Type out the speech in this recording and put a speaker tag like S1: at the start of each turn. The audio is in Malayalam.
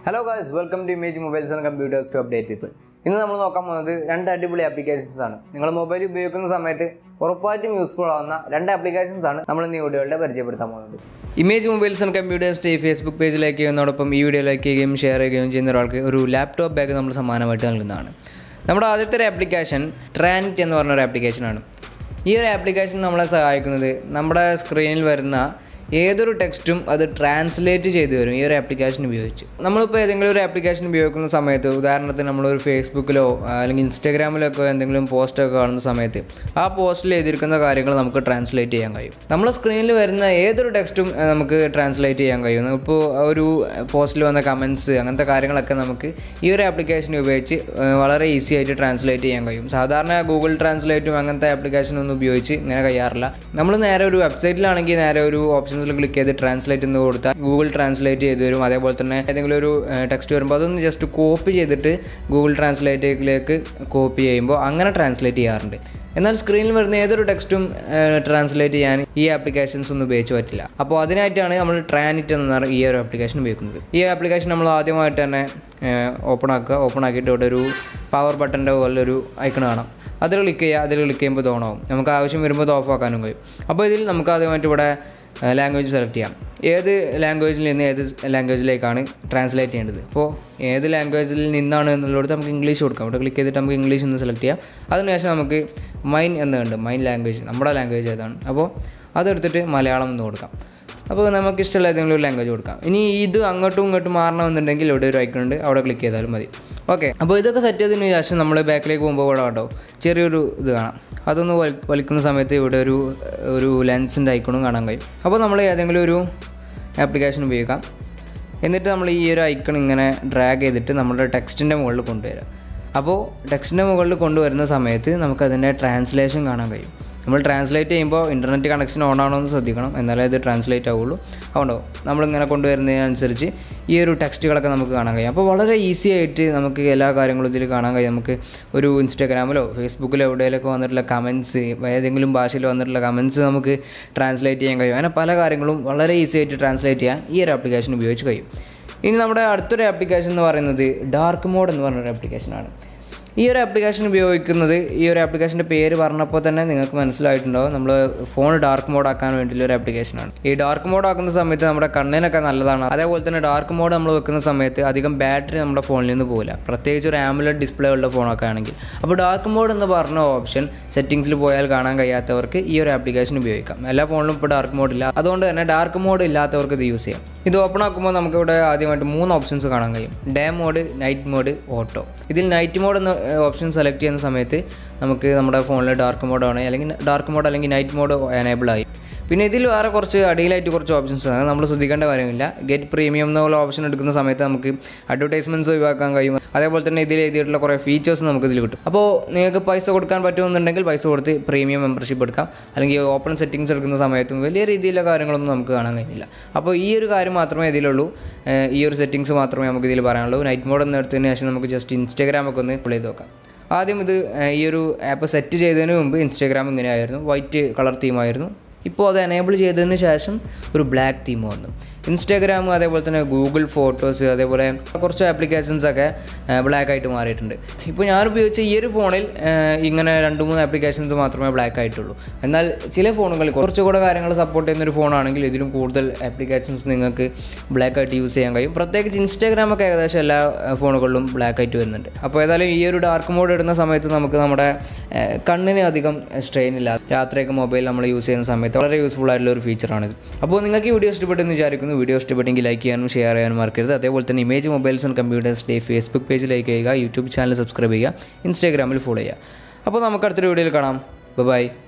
S1: Hello guys, welcome to Image Mobiles and Computers to update people. ഇന്ന് നമ്മൾ നോക്കാൻ പോകുന്നത് രണ്ട് അടിപൊളി ആപ്ലിക്കേഷൻസ് ആണ്. നിങ്ങൾ മൊബൈൽ ഉപയോഗിക്കുന്ന സമയത്ത് ഉറപ്പായിട്ടും യൂസ്ഫുൾ ആവുന്ന രണ്ട് ആപ്ലിക്കേഷൻസ് ആണ് നമ്മൾ ഇന്ന് ഈ വീഡിയോയിലൂടെ പരിചയപ്പെടുത്താൻ പോകുന്നത്. Image Mobiles and Computers Facebook page like ചെയ്യുന്നതോടൊപ്പം ഈ വീഡിയോ ലൈക്ക് ചെയ്യുകയും ഷെയർ ചെയ്യുകയും ചെയ്യുന്ന ഒരാൾക്ക് ഒരു ലാപ്ടോപ്പ് ബാഗ് നമ്മൾ സമ്മാനമായിട്ട് നൽകുന്നതാണ്. നമ്മുടെ ആദ്യത്തെ ഒരു ആപ്ലിക്കേഷൻ ട്രാനിറ്റ് എന്ന് പറഞ്ഞൊരു ആപ്ലിക്കേഷനാണ്. ഈ ഒരു ആപ്ലിക്കേഷൻ നമ്മളെ സഹായിക്കുന്നത് നമ്മുടെ സ്ക്രീനിൽ വരുന്ന ഏതൊരു ടെക്സ്റ്റും അത് ട്രാൻസ്ലേറ്റ് ചെയ്തു തരും ഈ ഒരു ആപ്ലിക്കേഷൻ ഉപയോഗിച്ച്. നമ്മളിപ്പോൾ ഏതെങ്കിലും ഒരു ആപ്ലിക്കേഷൻ ഉപയോഗിക്കുന്ന സമയത്ത്, ഉദാഹരണത്തിന് നമ്മളൊരു ഫേസ്ബുക്കിലോ അല്ലെങ്കിൽ ഇൻസ്റ്റാഗ്രാമിലൊക്കെ എന്തെങ്കിലും പോസ്റ്റൊക്കെ കാണുന്ന സമയത്ത് ആ പോസ്റ്റിൽ എഴുതിയിരിക്കുന്ന കാര്യങ്ങൾ നമുക്ക് ട്രാൻസ്ലേറ്റ് ചെയ്യാൻ കഴിയും. നമ്മുടെ സ്ക്രീനിൽ വരുന്ന ഏതൊരു ടെക്സ്റ്റും നമുക്ക് ട്രാൻസ്ലേറ്റ് ചെയ്യാൻ കഴിയും. ഇപ്പോൾ ഒരു പോസ്റ്റിൽ വന്ന കമൻറ്റ്സ് അങ്ങനത്തെ കാര്യങ്ങളൊക്കെ നമുക്ക് ഈ ഒരു ആപ്ലിക്കേഷൻ ഉപയോഗിച്ച് വളരെ ഈസി ആയിട്ട് ട്രാൻസ്ലേറ്റ് ചെയ്യാൻ കഴിയും. സാധാരണ ഗൂഗിൾ ട്രാൻസ്ലേറ്റും അങ്ങനത്തെ ആപ്ലിക്കേഷനൊന്നും ഉപയോഗിച്ച് ഇങ്ങനെ കഴിയാറില്ല. നമ്മൾ നേരെ ഒരു വെബ്സൈറ്റിലാണെങ്കിൽ നേരെ ഒരു ഓപ്ഷൻ ക്ലിക്ക് ചെയ്ത് ട്രാൻസ്ലേറ്റ് എന്ന് കൊടുത്താൽ ഗൂഗിൾ ട്രാൻസ്ലേറ്റ് ചെയ്ത് തരും. അതേപോലെ തന്നെ ഏതെങ്കിലും ഒരു ടെക്സ്റ്റ് വരുമ്പോൾ അതൊന്ന് ജസ്റ്റ് കോപ്പി ചെയ്തിട്ട് ഗൂഗിൾ ട്രാൻസ്ലേറ്റിലേക്ക് കോപ്പി ചെയ്യുമ്പോൾ അങ്ങനെ ട്രാൻസ്ലേറ്റ് ചെയ്യാറുണ്ട്. എന്നാൽ സ്ക്രീനിൽ വരുന്ന ഏതൊരു ടെക്സ്റ്റും ട്രാൻസ്ലേറ്റ് ചെയ്യാൻ ഈ ആപ്ലിക്കേഷൻസ് ഒന്നും ഉപയോഗിച്ച് പറ്റില്ല. അപ്പോൾ അതിനായിട്ടാണ് നമ്മൾ ട്രാനിറ്റ് എന്ന ഈ ഒരു ആപ്ലിക്കേഷൻ ഉപയോഗിക്കുന്നത്. ഈ ആപ്ലിക്കേഷൻ നമ്മൾ ആദ്യമായിട്ട് തന്നെ ഓപ്പൺ ആക്കിയിട്ട് ഇവിടെ ഒരു പവർ ബട്ടൻ്റെ പോലൊരു ഐക്കൺ കാണാം. അതിൽ ക്ലിക്ക് ചെയ്യുമ്പോൾ ഇത് ഓണാവും. നമുക്ക് ആവശ്യം വരുമ്പോൾ ഇത് ഓഫ് ആക്കാനും കഴിയും. അപ്പോൾ ഇതിൽ നമുക്ക് ആദ്യമായിട്ട് ഇവിടെ ലാംഗ്വേജ് സെലക്ട് ചെയ്യാം. ഏത് ലാംഗ്വേജിൽ നിന്ന് ഏത് ലാംഗ്വേജിലേക്കാണ് ട്രാൻസ്ലേറ്റ് ചെയ്യേണ്ടത്. അപ്പോൾ ഏത് ലാംഗ്വേജിൽ നിന്നാണ് എന്നുള്ളത് നമുക്ക് ഇംഗ്ലീഷ് കൊടുക്കാം. ഇവിടെ ക്ലിക്ക് ചെയ്തിട്ട് നമുക്ക് ഇംഗ്ലീഷ് എന്ന് സെലക്ട് ചെയ്യാം. അതിനുശേഷം നമുക്ക് മൈൻ എന്നുണ്ട്, മൈൻ ലാംഗ്വേജ്, നമ്മുടെ ലാംഗ്വേജ് ഏതാണ്. അപ്പോൾ അതെടുത്തിട്ട് മലയാളം എന്ന് കൊടുക്കാം. അപ്പോൾ നമുക്ക് ഇഷ്ടമുള്ള ഏതെങ്കിലും ഒരു ലാംഗ്വേജ് കൊടുക്കാം. ഇനി ഇത് അങ്ങോട്ടും ഇങ്ങോട്ടും മാറണമെന്നുണ്ടെങ്കിൽ ഇവിടെ ഒരു ഐക്കൺ ഉണ്ട്, അവിടെ ക്ലിക്ക് ചെയ്താലും മതി. ഓക്കെ, അപ്പോൾ ഇതൊക്കെ സെറ്റ് ചെയ്തതിന് ശേഷം നമ്മൾ ബാക്കിലേക്ക് പോകുമ്പോൾ ഇവിടെ കേട്ടോ ചെറിയൊരു ഇത് കാണാം. അതൊന്ന് വലിക്കുന്ന സമയത്ത് ഇവിടെ ഒരു ലെൻസിൻ്റെ ഐക്കണും കാണാൻ കഴിയും. അപ്പോൾ നമ്മൾ ഏതെങ്കിലും ഒരു ആപ്ലിക്കേഷൻ ഉപയോഗിക്കാം. എന്നിട്ട് നമ്മൾ ഈ ഒരു ഐക്കൺ ഇങ്ങനെ ഡ്രാഗ് ചെയ്തിട്ട് നമ്മുടെ ടെക്സ്റ്റിൻ്റെ മുകളിൽ കൊണ്ടുവരാം. അപ്പോൾ ടെക്സ്റ്റിൻ്റെ മുകളിൽ കൊണ്ടുവരുന്ന സമയത്ത് നമുക്കതിൻ്റെ ട്രാൻസ്ലേഷൻ കാണാൻ കഴിയും. നമ്മൾ ട്രാൻസ്ലേറ്റ് ചെയ്യുമ്പോൾ ഇൻ്റർനെറ്റ് കണക്ഷൻ ഓൺ ആണോ എന്ന് ശ്രദ്ധിക്കണം, എന്നാലേ ഇത് ട്രാൻസ്ലേറ്റ് ആവുള്ളൂ. അതുകൊണ്ടോ നമ്മളിങ്ങനെ കൊണ്ടുവരുന്നതിനനുസരിച്ച് ഈ ഒരു ടെക്സ്റ്റുകളൊക്കെ നമുക്ക് കാണാൻ കഴിയും. അപ്പോൾ വളരെ ഈസി ആയിട്ട് നമുക്ക് എല്ലാ കാര്യങ്ങളും ഇതിൽ കാണാൻ കഴിയും. നമുക്ക് ഒരു ഇൻസ്റ്റാഗ്രാമിലോ ഫേസ്ബുക്കിലോ എവിടെയെങ്കിലൊക്കെ വന്നിട്ടുള്ള കമൻറ്റ്സ്, ഏതെങ്കിലും ഭാഷയിൽ വന്നിട്ടുള്ള കമൻറ്റ്സ് നമുക്ക് ട്രാൻസ്ലേറ്റ് ചെയ്യാൻ കഴിയും. അങ്ങനെ പല കാര്യങ്ങളും വളരെ ഈസി ആയിട്ട് ട്രാൻസ്ലേറ്റ് ചെയ്യാൻ ഈ ഒരു ആപ്ലിക്കേഷൻ ഉപയോഗിച്ച് കഴിയും. ഇനി നമ്മുടെ അടുത്തൊരു ആപ്ലിക്കേഷൻ എന്ന് പറയുന്നത് ഡാർക്ക് മോഡ് എന്ന് പറഞ്ഞൊരു ആപ്ലിക്കേഷനാണ്. ഈ ഒരു ആപ്ലിക്കേഷൻ ഉപയോഗിക്കുന്നത്, ഈ ഒരു ആപ്ലിക്കേഷൻ്റെ പേര് പറഞ്ഞപ്പോൾ തന്നെ നിങ്ങൾക്ക് മനസ്സിലായിട്ടുണ്ടാവും, നമ്മൾ ഫോൺ ഡാർക്ക് മോഡ് ആക്കാൻ വേണ്ടിയുള്ള ഒരു ആപ്ലിക്കേഷനാണ്. ഈ ഡാർക്ക് മോഡ് ആക്കുന്ന സമയത്ത് നമ്മുടെ കണ്ണിനൊക്കെ നല്ലതാണ്. അതേപോലെ തന്നെ ഡാർക്ക് മോഡ് നമ്മൾ വെക്കുന്ന സമയത്ത് അധികം ബാറ്ററി നമ്മുടെ ഫോണിൽ നിന്ന് പോകില്ല, പ്രത്യേകിച്ച് ഒരു ആമുലേറ്റ് ഡിസ്പ്ലേ ഉള്ള ഫോണൊക്കെ ആണെങ്കിൽ. അപ്പോൾ ഡാർക്ക് മോഡ് എന്ന് പറഞ്ഞ ഓപ്ഷൻ സെറ്റിങ്സിൽ പോയാൽ കാണാൻ കഴിയാത്തവർക്ക് ഈ ഒരു ആപ്ലിക്കേഷൻ ഉപയോഗിക്കാം. എല്ലാ ഫോണിലും ഇപ്പോൾ ഡാർക്ക് മോഡ് ഇല്ല, അതുകൊണ്ട് തന്നെ ഡാർക്ക് മോഡ് ഇല്ലാത്തവർക്ക് ഇത് യൂസ് ചെയ്യാം. ഇത് ഓപ്പൺ ആക്കുമ്പോൾ നമുക്കിവിടെ ആദ്യമായിട്ട് 3 ഓപ്ഷൻസ് കാണാൻ കഴിയും: day mode, night mode, auto. ഇതിൽ നൈറ്റ് മോഡ് എന്ന ഓപ്ഷൻ സെലക്ട് ചെയ്യുന്ന സമയത്ത് നമുക്ക് നമ്മുടെ ഫോണിൽ ഡാർക്ക് മോഡാണ് അല്ലെങ്കിൽ നൈറ്റ് മോഡ് എനേബിൾ ആയി. പിന്നെ ഇതിൽ വേറെ കുറച്ച് അടിയിലായിട്ട് കുറച്ച് ഓപ്ഷൻസ് ആണ്, നമ്മൾ ശ്രദ്ധിക്കേണ്ട കാര്യമില്ല. ഗെറ്റ് പ്രീമിയം എന്നുള്ള ഓപ്ഷൻ എടുക്കുന്ന സമയത്ത് നമുക്ക് അഡ്വർടൈസ്മെൻറ്റ്സ് ഒഴിവാക്കാൻ കഴിയും. അതേപോലെ തന്നെ ഇതിൽ എഴുതിയിട്ടുള്ള കുറേ ഫീച്ചേഴ്സ് നമുക്ക് ഇതിൽ കിട്ടും. അപ്പോൾ നിങ്ങൾക്ക് പൈസ കൊടുക്കാൻ പറ്റുമെന്നുണ്ടെങ്കിൽ പൈസ കൊടുത്ത് പ്രീമിയം മെമ്പർഷിപ്പ് എടുക്കാം. അല്ലെങ്കിൽ ഓപ്പൺ സെറ്റിങ്സ് എടുക്കുന്ന സമയത്തും വലിയ രീതിയിലുള്ള കാര്യങ്ങളൊന്നും നമുക്ക് കാണാൻ കഴിയില്ല. അപ്പോൾ ഈ ഒരു കാര്യം മാത്രമേ ഇതിലുള്ളൂ, ഈ ഒരു സെറ്റിങ്സ് മാത്രമേ നമുക്ക് ഇതിൽ പറയാനുള്ളൂ. നൈറ്റ് മോഡ് എന്ന് എടുത്തതിന് ശേഷം നമുക്ക് ജസ്റ്റ് ഇൻസ്റ്റാഗ്രാമൊക്കെ ഒന്ന് പ്ലേ ചെയ്ത് നോക്കാം. ആദ്യം ഇത് ഈ ഒരു ആപ്പ് സെറ്റ് ചെയ്തതിന് മുമ്പ് ഇൻസ്റ്റാഗ്രാം ഇങ്ങനെയായിരുന്നു, വൈറ്റ് കളർ തീമായിരുന്നു. ഇപ്പോൾ അത് എനേബിൾ ചെയ്തതിന് ശേഷം ഒരു ബ്ലാക്ക് തീം വന്നു. ഇൻസ്റ്റാഗ്രാം, അതേപോലെ തന്നെ ഗൂഗിൾ ഫോട്ടോസ്, അതേപോലെ കുറച്ച് ആപ്ലിക്കേഷൻസൊക്കെ ബ്ലാക്ക് ആയിട്ട് മാറിയിട്ടുണ്ട്. ഇപ്പോൾ ഞാൻ ഉപയോഗിച്ച ഈ ഒരു ഫോണിൽ ഇങ്ങനെ 2-3 ആപ്ലിക്കേഷൻസ് മാത്രമേ ബ്ലാക്ക് ആയിട്ടുള്ളൂ. എന്നാൽ ചില ഫോണുകളിൽ കുറച്ചുകൂടെ കാര്യങ്ങൾ സപ്പോർട്ട് ചെയ്യുന്നൊരു ഫോണാണെങ്കിൽ ഇതിലും കൂടുതൽ ആപ്ലിക്കേഷൻസ് നിങ്ങൾക്ക് ബ്ലാക്ക് ആയിട്ട് യൂസ് ചെയ്യാൻ കഴിയും. പ്രത്യേകിച്ച് ഇൻസ്റ്റാഗ്രാമൊക്കെ ഏകദേശം എല്ലാ ഫോണുകളിലും ബ്ലാക്ക് ആയിട്ട് വരുന്നുണ്ട്. അപ്പോൾ ഏതായാലും ഈ ഒരു ഡാർക്ക് മോഡ് ഇടുന്ന സമയത്ത് നമുക്ക് നമ്മുടെ കണ്ണിന് അധികം സ്ട്രെയിൻ ഇല്ല. രാത്രിയൊക്കെ മൊബൈൽ നമ്മൾ യൂസ് ചെയ്യുന്ന സമയത്ത് വളരെ യൂസ്ഫുൾ ആയിട്ടുള്ള ഒരു ഫീച്ചറാണിത്. അപ്പോൾ നിങ്ങൾക്ക് ഈ വീഡിയോ ഇഷ്ടപ്പെട്ടെന്ന് വിചാരിക്കുന്നു. വീഡിയോ ഇഷ്ടപ്പെട്ടെങ്കിൽ ലൈക്ക് ചെയ്യാനും ഷെയർ ചെയ്യാനും മറക്കരുത്. അതേപോലെ തന്നെ Image Mobiles and Computers Facebook page like ചെയ്യുക, യൂട്യൂബ് ചാനൽ സബ്സ്ക്രൈബ് ചെയ്യുക, ഇൻസ്റ്റാഗ്രാമിൽ ഫോളോ ചെയ്യുക. അപ്പോൾ നമുക്ക് അടുത്തൊരു വീഡിയോയിൽ കാണാം. ബൈ.